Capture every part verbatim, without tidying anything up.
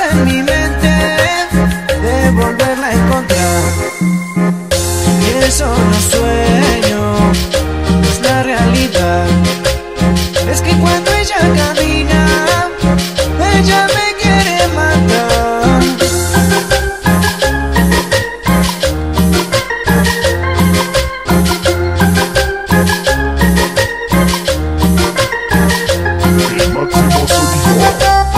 en mi mente de volverla a encontrar. Y eso no sueño, es la realidad. Es que cuando ella camina, ella me quiere matar. El máximo sonido.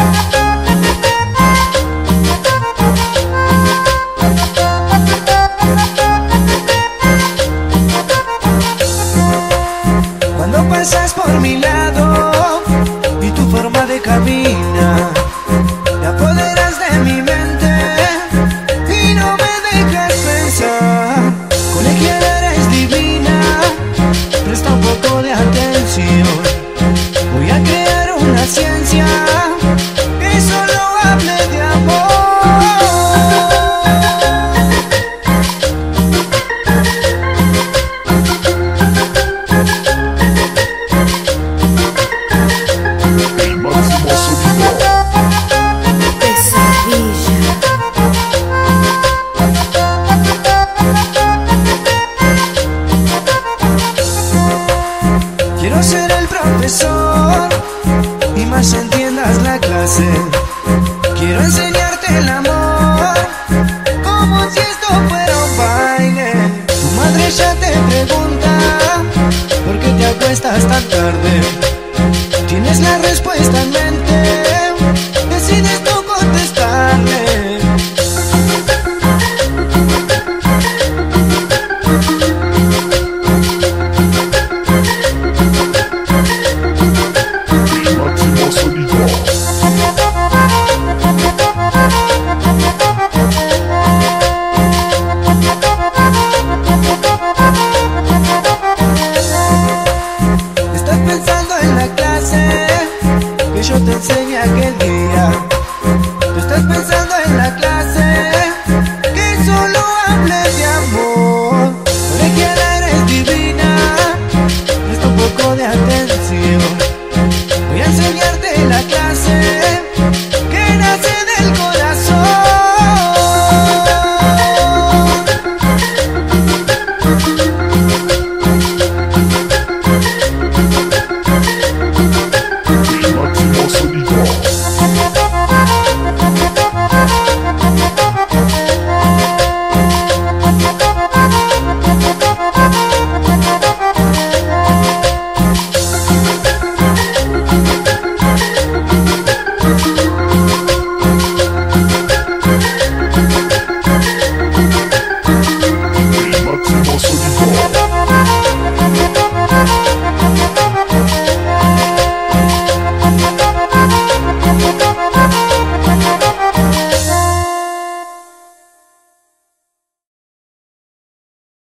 Cuando pasas por mi lado y tu forma de caminar, te apoderas de mi mente y no me dejas pensar. Colegiala, eres divina, presta un poco de atención. Voy a crear una ciencia que solo hable de amor. El máximo sonido. Pesadilla. Quiero ser el profesor y más entiendas la clase. Quiero enseñarte el amor como si esto fuera un baile. Tu madre ya te pregunta por qué te acuestas tan tarde. Tienes la respuesta en mente, decides tú contestarle. El máximo sonido. Estás pensando en la clase que yo te enseñé aquel día. Tú estás pensando en la clase que solo hable de amor. Colegiala, eres divina, presta un poco de atención. Voy a enseñarte la clase que nace del corazón. El máximo sonido.